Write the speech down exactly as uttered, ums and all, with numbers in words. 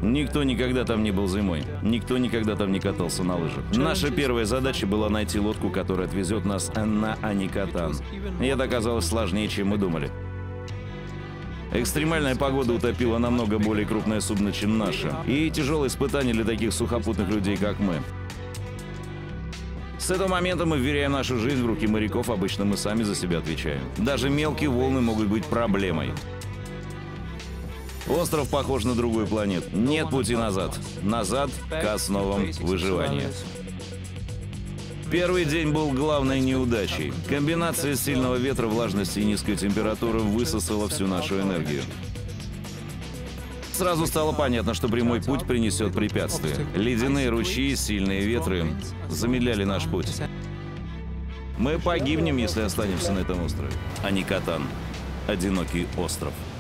Никто никогда там не был зимой. Никто никогда там не катался на лыжах. Наша первая задача была найти лодку, которая отвезет нас на Аникатан. И это оказалось сложнее, чем мы думали. Экстремальная погода утопила намного более крупное судно, чем наше. И тяжелые испытания для таких сухопутных людей, как мы. С этого момента мы вверяем нашу жизнь в руки моряков, обычно мы сами за себя отвечаем. Даже мелкие волны могут быть проблемой. Остров похож на другую планету. Нет пути назад. Назад к основам выживания. Первый день был главной неудачей. Комбинация сильного ветра, влажности и низкой температуры высосала всю нашу энергию. Сразу стало понятно, что прямой путь принесет препятствия. Ледяные ручьи, сильные ветры замедляли наш путь. Мы погибнем, если останемся на этом острове. Аникатан. Одинокий остров.